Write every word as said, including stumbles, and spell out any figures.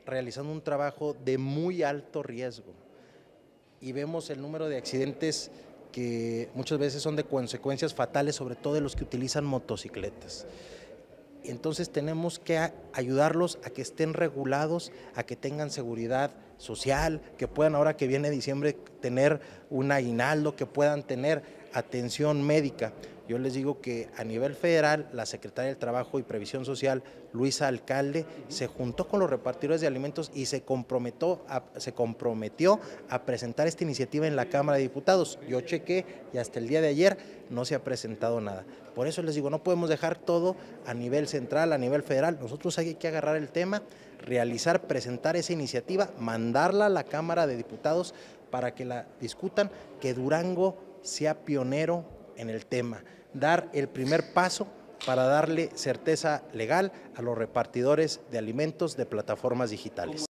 realizando un trabajo de muy alto riesgo y vemos el número de accidentes que muchas veces son de consecuencias fatales, sobre todo de los que utilizan motocicletas. Entonces tenemos que ayudarlos a que estén regulados, a que tengan seguridad social, que puedan, ahora que viene diciembre, tener un aguinaldo, que puedan tener atención médica. Yo les digo que a nivel federal, la Secretaria del Trabajo y Previsión Social, Luisa Alcalde, se juntó con los repartidores de alimentos y se comprometió a, se comprometió a presentar esta iniciativa en la Cámara de Diputados. Yo chequé y hasta el día de ayer no se ha presentado nada. Por eso les digo, no podemos dejar todo a nivel central, a nivel federal. Nosotros hay que agarrar el tema, realizar, presentar esa iniciativa, mandarla a la Cámara de Diputados para que la discutan, que Durango sea pionero en el tema, dar el primer paso para darle certeza legal a los repartidores de alimentos de plataformas digitales.